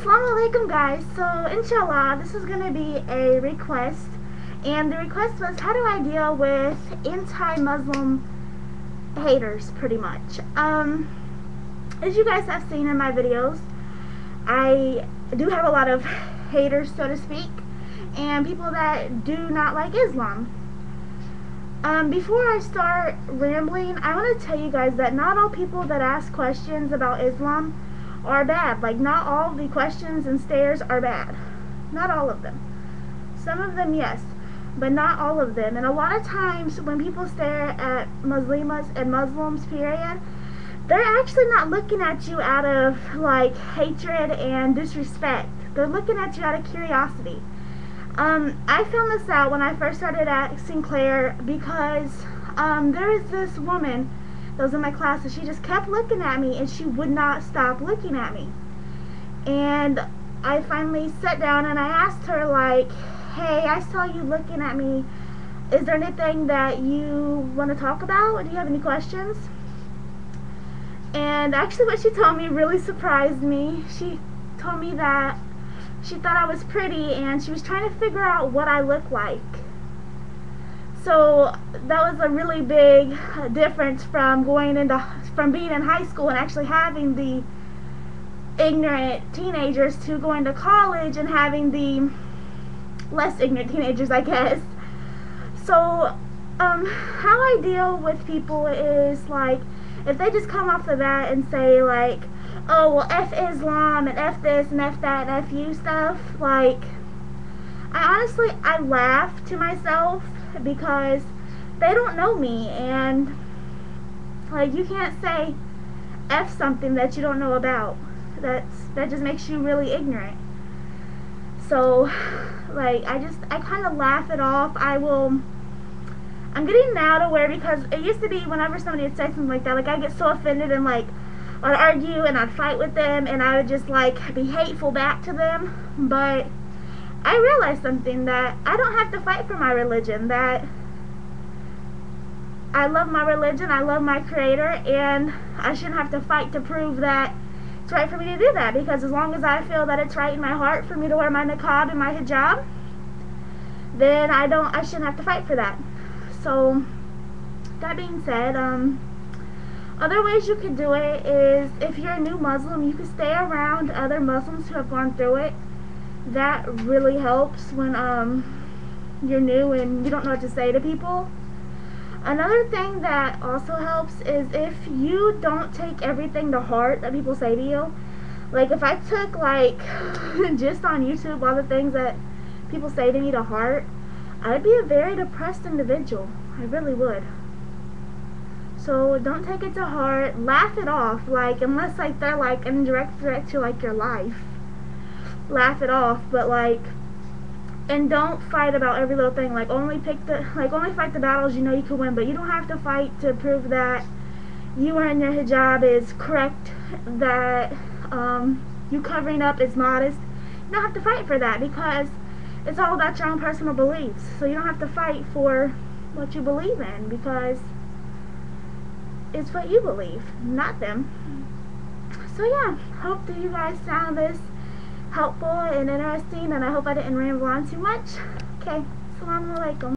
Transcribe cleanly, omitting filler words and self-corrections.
Assalamu alaikum guys. So inshallah this is gonna be a request, and the request was, how do I deal with anti-Muslim haters, pretty much. As you guys have seen in my videos, I do have a lot of haters, so to speak, and people that do not like Islam. Before I start rambling, I want to tell you guys that not all people that ask questions about Islam are bad. Like, not all the questions and stares are bad. Not all of them. Some of them, yes, but not all of them. And a lot of times when people stare at Muslimas and Muslims, period, they're actually not looking at you out of, like, hatred and disrespect. They're looking at you out of curiosity. I found this out when I first started at Sinclair because there was this woman that was in my class, and she just kept looking at me, and she would not stop looking at me. And I finally sat down and I asked her, like, hey, I saw you looking at me. Is there anything that you want to talk about? Do you have any questions? And actually what she told me really surprised me. She told me that she thought I was pretty and she was trying to figure out what I look like. So that was a really big difference from being in high school and actually having the ignorant teenagers to going to college and having the less ignorant teenagers, I guess. So how I deal with people is, like, if they just come off the bat and say, like, oh, well, F Islam and F this and F that and F you stuff, like, I laugh to myself because they don't know me, and, like, you can't say F something that you don't know about. That just makes you really ignorant. So, like, I kind of laugh it off. I'm getting now to where, because it used to be whenever somebody would say something like that, like, I get so offended and, like, I'd argue and I'd fight with them and I would just, like, be hateful back to them. But I realized something, that I don't have to fight for my religion, that I love my religion, I love my creator, and I shouldn't have to fight to prove that it's right for me to do that, because as long as I feel that it's right in my heart for me to wear my niqab and my hijab, then I shouldn't have to fight for that. So, that being said, other ways you could do it is, if you're a new Muslim, you could stay around other Muslims who have gone through it. That really helps when you're new and you don't know what to say to people. Another thing that also helps is if you don't take everything to heart that people say to you. Like, if I took, like, just on YouTube all the things that people say to me to heart, I'd be a very depressed individual. I really would. So don't take it to heart. Laugh it off. Like, unless, like, they're, like, an indirect threat to, like, your life, laugh it off. But, like, and don't fight about every little thing. Like, only fight the battles you know you can win. But you don't have to fight to prove that you wearing your hijab is correct, that you covering up is modest. You don't have to fight for that, because it's all about your own personal beliefs. So you don't have to fight for what you believe in, because it's what you believe, not them. So yeah, hope that you guys found this helpful and interesting, and I hope I didn't ramble on too much. Okay, assalamu alaikum.